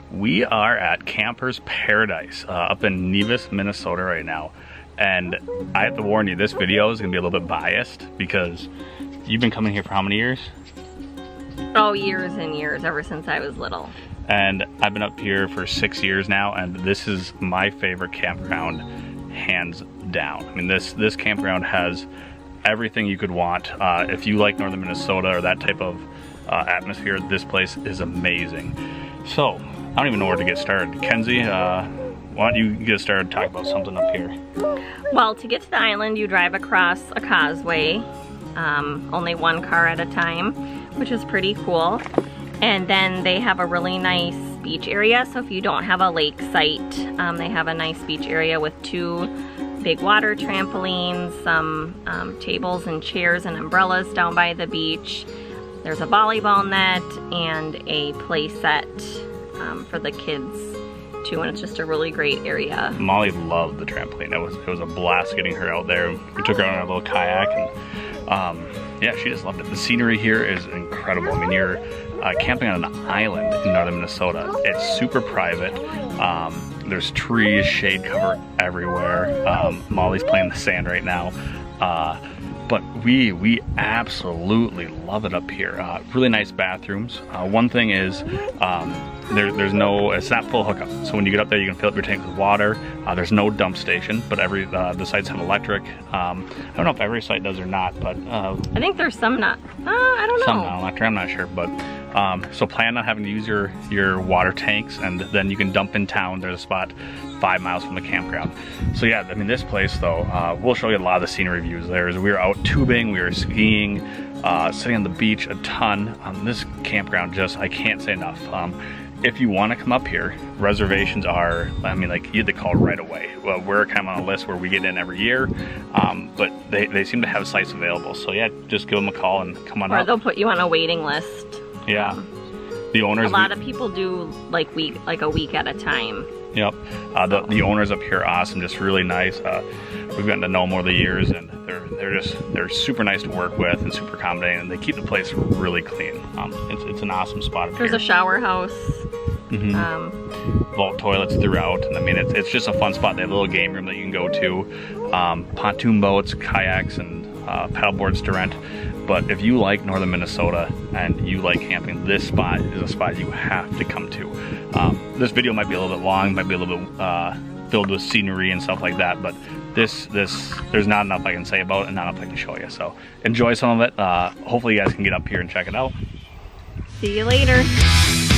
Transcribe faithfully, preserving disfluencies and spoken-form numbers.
We are at Campers Paradise uh, up in Nevis, Minnesota right now. And I have to warn you, this video is gonna be a little bit biased because you've been coming here for how many years? Oh, years and years, ever since I was little. And I've been up here for six years now, and this is my favorite campground, hands down. I mean, this, this campground has everything you could want. Uh, if you like northern Minnesota or that type of uh, atmosphere, this place is amazing. So, I don't even know where to get started. Kenzie, uh, why don't you get started talking about something up here? Well, to get to the island, you drive across a causeway, um, only one car at a time, which is pretty cool. And then they have a really nice beach area, so if you don't have a lake site, um, they have a nice beach area with two big water trampolines, some um, tables and chairs and umbrellas down by the beach. There's a volleyball net and a play set um, for the kids too, and it's just a really great area. Molly loved the trampoline. It was it was a blast getting her out there. We took her on a little kayak, and um, yeah, she just loved it. The scenery here is incredible. I mean, you're uh, camping on an island in northern Minnesota. It's super private. Um, there's trees, shade cover everywhere. Um, Molly's playing in the sand right now. Uh, But we we absolutely love it up here. Uh, really nice bathrooms. Uh, one thing is um, there, there's no, it's not full hookup. So when you get up there, you can fill up your tank with water. Uh, there's no dump station, but every uh, the sites have electric. Um, I don't know if every site does or not, but uh, I think there's some not. Uh, I don't know. Some non-electric. I'm not sure, but um, so plan on having to use your your water tanks, and then you can dump in town. There's a spot five miles from the campground. So yeah, I mean, this place though, uh, we'll show you a lot of the scenery views. There's, we were out tubing, we were skiing, uh, sitting on the beach a ton. Um, this campground just, I can't say enough. Um, if you want to come up here, reservations are, I mean, like, you have to call right away. Well, we're kind of on a list where we get in every year, um, but they, they seem to have sites available. So yeah, just give them a call and come on or up. Or they'll put you on a waiting list. Yeah. Um, the owners. A lot of people do like week, like a week at a time. Yep. Uh, the, the owners up here are awesome, just really nice. Uh, we've gotten to know them over the years, and they're they're just they're super nice to work with and super accommodating, and they keep the place really clean. Um, it's it's an awesome spot up There's here. a shower house. Mm-hmm. um, Vault toilets throughout, and I mean it's it's just a fun spot. They have a little game room that you can go to, um, pontoon boats, kayaks, and uh, paddle boards to rent. But if you like northern Minnesota and you like camping, this spot is a spot you have to come to. Um, this video might be a little bit long, might be a little bit uh, filled with scenery and stuff like that, but this, this, there's not enough I can say about it and not enough I can show you. So enjoy some of it. Uh, hopefully you guys can get up here and check it out. See you later.